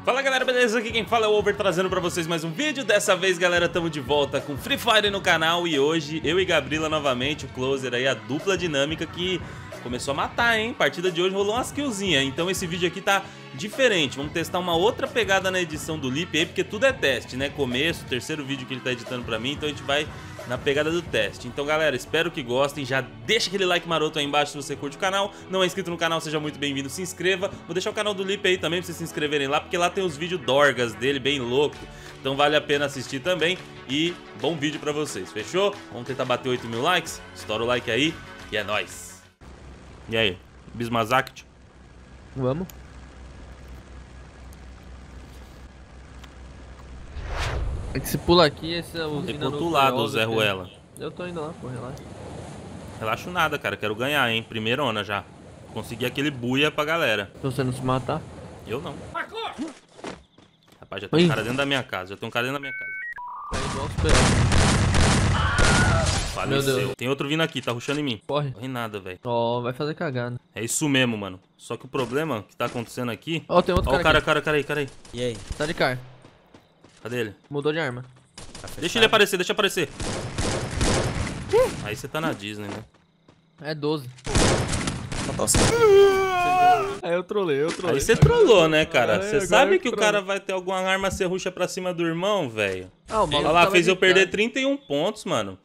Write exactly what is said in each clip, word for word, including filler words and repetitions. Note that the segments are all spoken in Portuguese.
Fala galera, beleza? Aqui quem fala é o Over, trazendo pra vocês mais um vídeo. Dessa vez, galera, estamos de volta com Free Fire no canal. E hoje, eu e Gabriela novamente, o Closer aí, a dupla dinâmica que começou a matar, hein? A partida de hoje rolou umas killzinhas. Então esse vídeo aqui tá diferente. Vamos testar uma outra pegada na edição do Lipe aí, porque tudo é teste, né? Começo, terceiro vídeo que ele tá editando pra mim, então a gente vai na pegada do teste. Então galera, espero que gostem. Já deixa aquele like maroto aí embaixo se você curte o canal. Não é inscrito no canal, seja muito bem-vindo, se inscreva. Vou deixar o canal do Lipe aí também pra vocês se inscreverem lá, porque lá tem os vídeos dorgas dele, bem louco. Então vale a pena assistir também. E bom vídeo pra vocês, fechou? Vamos tentar bater oito mil likes. Estoura o like aí e é nóis. E aí, Bismazakt? Vamos. É que se pula aqui, esse é o Tem pro outro lado, Zé Ruela. Eu tô indo lá, pô, relaxa. Relaxo nada, cara, quero ganhar, hein. Primeirona já. Consegui aquele buia pra galera. Tô você não se matar? Eu não. Rapaz, já tem um cara dentro da minha casa, já tem um cara dentro da minha casa. Tá igual esperando. Faleceu. Meu Deus. Tem outro vindo aqui, tá rushando em mim. Corre. Corre nada, velho. Ó, oh, vai fazer cagada. É isso mesmo, mano. Só que o problema que tá acontecendo aqui... Ó, oh, tem outro Ó, cara o cara, cara, cara aí, cara aí. E aí? Tá de car. Cadê ele? Mudou de arma. Tá Deixa ele aparecer, deixa aparecer. Aí você tá na Disney, né? É doze. Nossa. Aí eu trolei, eu trolei. Aí você trollou, né, cara? É, Você agora sabe eu que o trolei. cara vai ter alguma arma serrucha pra cima do irmão, velho? Ah, o maluco Olha lá, tava fez eu de perder cara. trinta e um pontos, mano.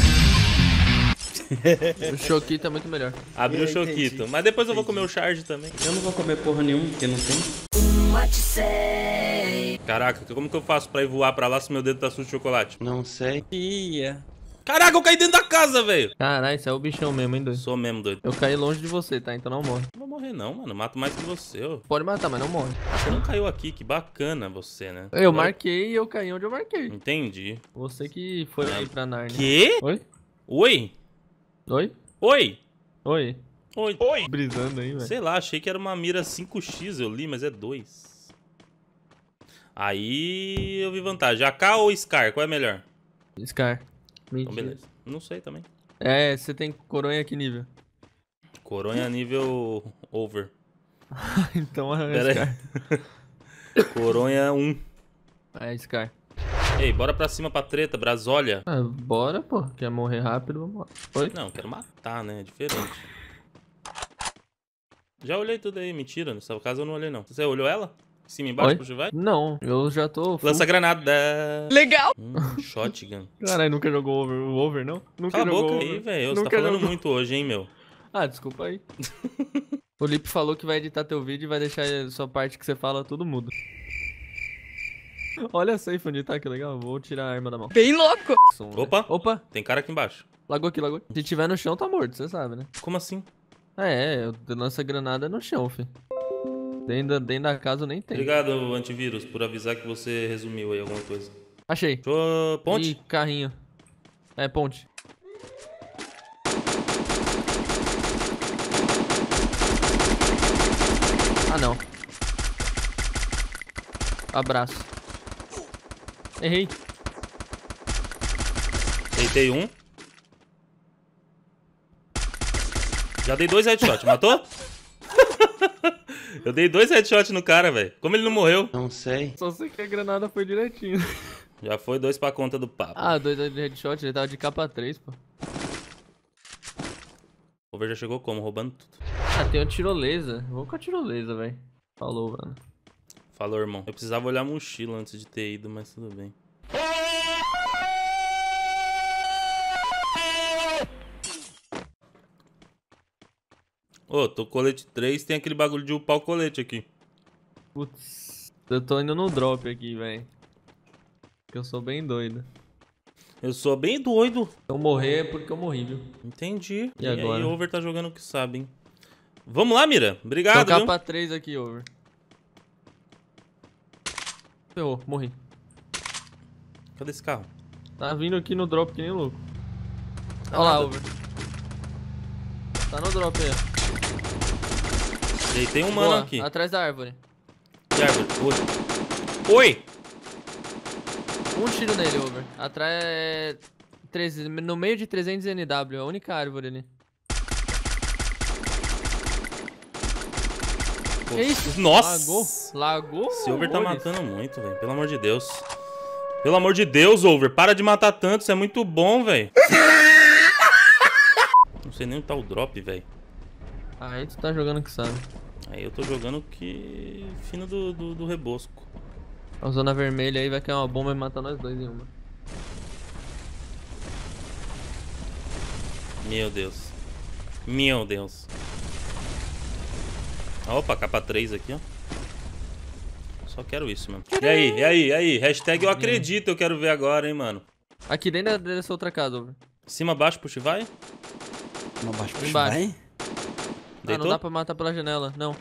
O Choquito é muito melhor. Abriu o Eu choquito. entendi. Mas depois eu vou comer o charge também. Eu não vou comer porra nenhuma, porque não tem. Caraca, como que eu faço pra ir voar pra lá se meu dedo tá sujo de chocolate? Não sei. Ia. Caraca, eu caí dentro da casa, velho. Caralho, esse é o bichão mesmo, hein, doido. Sou mesmo doido. Eu caí longe de você, tá? Então não morre. Não vou morrer não, mano. Mato mais que você, ó. Pode matar, mas não morre. Você não caiu aqui, que bacana você, né? Eu marquei e eu caí onde eu marquei. Entendi. Você que foi aí pra Narnia. Quê? Oi? Oi? Oi? Oi? Oi? Oi? Oi? Brisando aí, velho. Sei lá, achei que era uma mira cinco x, eu li, mas é dois. Aí eu vi vantagem. A K ou Scar? Qual é melhor? Scar. Então Mentira. beleza. Não sei também. É, você tem coronha que nível? Coronha nível over. Então é Pera Scar. aí. Coronha um. É Scar. Ei, bora pra cima pra treta, Brasólia. Ah, bora, pô. Quer morrer rápido, vamos lá. Oi? Não, quero matar, né? É diferente. Já olhei tudo aí, mentira. Nessa casa eu não olhei, não. Você olhou ela? Em cima e embaixo, Oi? puxa e vai? Não, eu já tô full. Lança granada. Legal! Hum, shotgun. Caralho, nunca jogou over, o over, não? Nunca Cala a jogou boca over. aí, velho. Você tá Nunca falando jogou. muito hoje, hein, meu? Ah, desculpa aí. O Lipe falou que vai editar teu vídeo e vai deixar a sua parte que você fala tudo mudo. Olha a safe onde tá, que legal. Vou tirar a arma da mão. Bem louco! Opa. Opa! Tem cara aqui embaixo. Lagou aqui, lagou. Se tiver no chão, tá morto, você sabe, né? Como assim? Ah, é, eu lanço granada no chão, fi. Dentro, dentro da casa eu nem tem. Obrigado, antivírus, por avisar que você resumiu aí alguma coisa. Achei. Show. Ponte? Ih, carrinho. É, ponte. Ah, não. Abraço. Errei. Deitei um. Já dei dois headshots, matou? Eu dei dois headshots no cara, velho. Como ele não morreu? Não sei. Só sei que a granada foi direitinho. Já foi dois pra conta do papo. Ah, dois de headshot, ele tava de capa três, pô. O Over já chegou como? Roubando tudo. Ah, tem uma tirolesa. Vou com a tirolesa, velho. Falou, mano. Falou, irmão. Eu precisava olhar a mochila antes de ter ido, mas tudo bem. Ô, tô colete três, tem aquele bagulho de upar o colete aqui. Putz. Eu tô indo no drop aqui, velho. Que eu sou bem doido. Eu sou bem doido. Se eu morrer é porque eu morri, viu? Entendi. E agora? aí o Over tá jogando o que sabe, hein? Vamos lá, Mira. Tem Obrigado, um viu? capa três aqui, over. Ferrou, morri. Cadê esse carro? Tá vindo aqui no drop que nem louco. Olha lá, nada. over. Tá no drop aí. Deitei um mano Boa, aqui. atrás da árvore. Que árvore? Oi. Oi! Um tiro nele, over. Atrás é... treze no meio de trezentos N W, a única árvore ali. pô. Que isso? Nossa! Lagou? Lagou? Esse Over tá horrores. matando muito, velho. Pelo amor de Deus. Pelo amor de Deus, Over. Para de matar tanto. Isso é muito bom, velho. Não sei nem onde tá o drop, velho. Aí tu tá jogando que sabe. Aí eu tô jogando que... Fino do, do, do rebosco. A zona vermelha aí vai cair uma bomba e matar nós dois em uma. Meu Deus. Meu Deus. Opa, capa três aqui, ó. Só quero isso, mano. E aí, e aí, e aí? Hashtag eu acredito, eu quero ver agora, hein, mano. Aqui dentro dessa outra casa, Over. Cima, baixo, puxa e vai. Uma baixo puxa, Embaixo. vai. Ah, Deitou? não dá pra matar pela janela, não.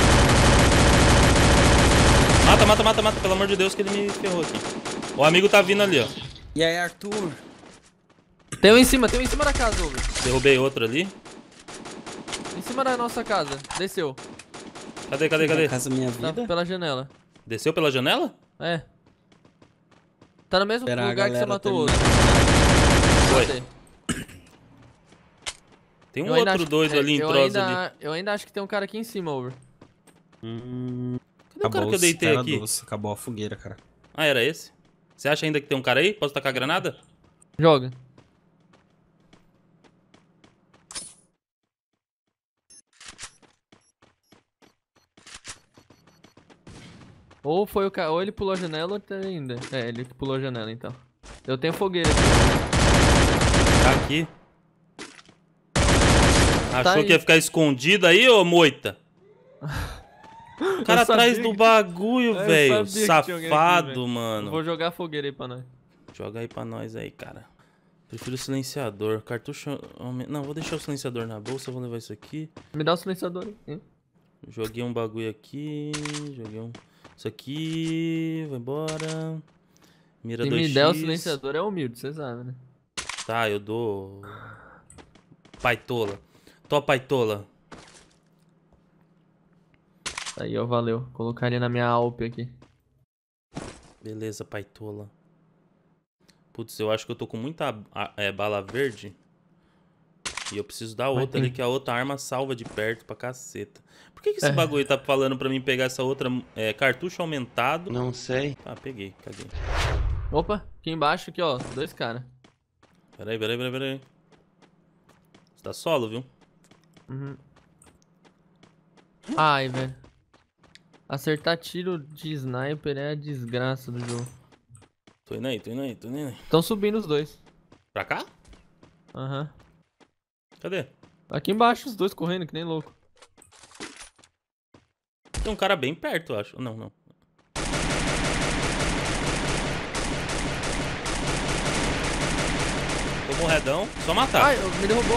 Mata, mata, mata, mata. Pelo amor de Deus que ele me ferrou aqui. O amigo tá vindo ali, ó. E aí, Arthur? Tem um em cima, tem um em cima da casa, Over. Derrubei outro ali. Em cima da nossa casa. Desceu. Cadê, cadê, cadê? Na casa minha Tá vida. pela janela. Desceu pela janela? É. Tá no mesmo Esperar a lugar que você galera matou o outro. Foi. Matei. Tem um Eu ainda outro acho- doido é, ali em eu trosa ainda, ali. Eu ainda acho que tem um cara aqui em cima, Over. Hum, Cadê o cara que eu deitei cara aqui? doce, acabou a fogueira, cara. Ah, era esse? Você acha ainda que tem um cara aí? Posso tacar a granada? Joga. Ou foi o cara, ou ele pulou a janela ou tá ainda. É, ele que pulou a janela então. Eu tenho fogueira aqui. Tá aqui. Achou Tá aí. que ia ficar escondido aí, ô moita? O cara Eu sabia atrás do que- bagulho, Eu velho. sabia que tinha alguém aqui, Safado, velho. mano. Vou jogar fogueira aí pra nós. Joga aí pra nós aí, cara. Prefiro o silenciador. Cartucho... Não, vou deixar o silenciador na bolsa. Vou levar isso aqui. Me dá o silenciador aí. hein? Joguei um bagulho aqui. Joguei um... Isso aqui... Vai embora. Mira Se dois me x. der o silenciador é humilde, você sabe, né? Tá, eu dou... Paitola. Tô paitola. Aí, ó, valeu. Colocaria na minha Alp aqui. Beleza, paitola. Putz, eu acho que eu tô com muita a- é, bala verde. E eu preciso da outra tem- ali, que a outra arma salva de perto pra caceta. Por que, que esse É. bagulho tá falando pra mim pegar essa outra é, cartucho aumentado? Não sei. Ah, peguei, caguei. Opa, aqui embaixo, aqui, ó. Dois caras. Peraí, peraí, peraí, peraí. Você tá solo, viu? Uhum. Ai, velho. Acertar tiro de sniper é a desgraça do jogo. Tô indo aí, tô indo aí, tô indo aí. Estão subindo os dois. Pra cá? Aham. Cadê? Aqui embaixo, os dois correndo, que nem louco. Tem um cara bem perto, eu acho. Não, não. Tô morredão. Só matar. Ai, me derrubou.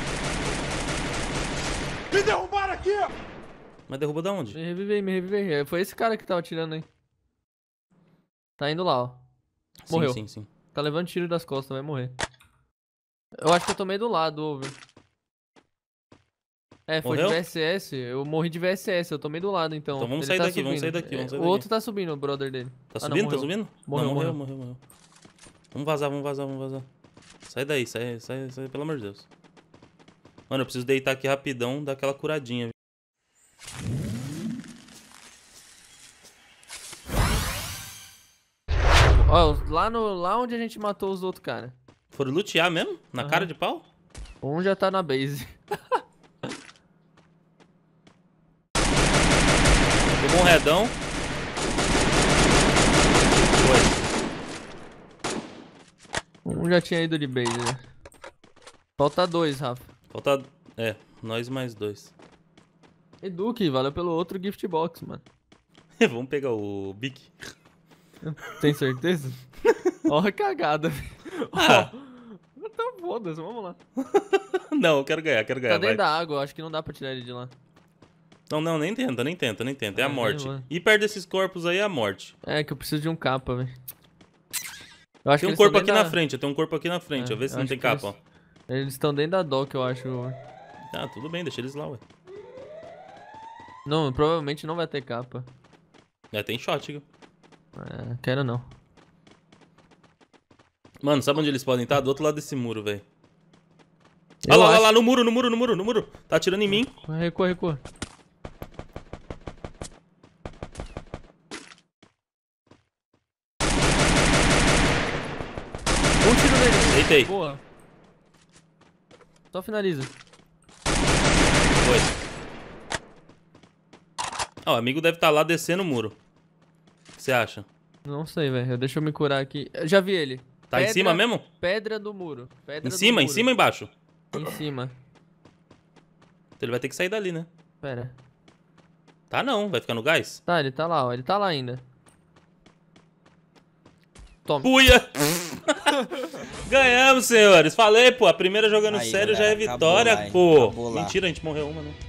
Mas derruba da onde? Me revivei, me revivei. Foi esse cara que tava atirando aí. Tá indo lá, ó. Morreu. Sim, sim, sim. Tá levando tiro das costas, vai morrer. Eu acho que eu tomei do lado, Over. É, foi Morreu? de V S S. Eu morri de V S S, eu tomei do lado então. Então vamos Ele sair tá daqui, vamos subindo. sair daqui, vamos É, sair O daqui. outro tá subindo, o brother dele. Tá Ah, não, subindo? Tá morreu. subindo? Morreu, não, morreu, morreu. morreu, morreu. Vamos vazar, vamos vazar, vamos vazar. Sai daí, sai, sai, sai, pelo amor de Deus. Mano, eu preciso deitar aqui rapidão, dar aquela curadinha. Ó, lá, no, lá onde a gente matou os outros caras. Foram lutear mesmo? Na Aham. cara de pau? Um já tá na base. Tomou um redão. Foi. Um já tinha ido de base, né? Falta dois, Rafa. Falta... É, nós mais dois. Eduque, valeu pelo outro gift box, mano. Vamos pegar o Bic. Tem certeza? Ó a cagada, velho. Ah. Ó, então foda-se, vamos lá. Não, eu quero ganhar, quero ganhar. Tá dentro vai. da água, eu acho que não dá pra tirar ele de lá. Não, não, nem tenta, nem tenta, nem tenta. É a Ah, morte. nem vai. E perto desses corpos aí é a morte. É, que eu preciso de um capa, velho. Eu acho Tem um que corpo eles aqui tão na dentro frente, tem um corpo aqui na frente. É, Deixa eu ver se eu não acho tem que capa, eles- ó. da... Eles estão dentro da dock, eu acho. Ah, tudo bem, deixa eles lá, ué. Não, provavelmente não vai ter capa. É, tem shot, viu? É, quero não. Mano, sabe onde eles podem estar? Do outro lado desse muro, velho. Eu Olha lá, olha acho- lá, no muro, no muro, no muro, no muro. Tá atirando em mim. Recua, recua. nele. Deitei. Boa. Só finaliza. Foi. Ah, o amigo deve estar lá descendo o muro. O que você acha? Não sei, velho. Deixa eu me curar aqui. Eu já vi ele. Tá Pedra, em cima mesmo? Pedra do muro. Pedra Em do cima, em muro. cima ou embaixo? Em cima. Então ele vai ter que sair dali, né? Pera. Tá não, vai ficar no gás? Tá, ele tá lá, ó. Ele tá lá ainda. Toma. Puia! Ganhamos, senhores. Falei, pô. A primeira jogando Aí, sério galera, já é acabou vitória, lá, hein? pô. Acabou lá. Mentira, a gente morreu uma, né?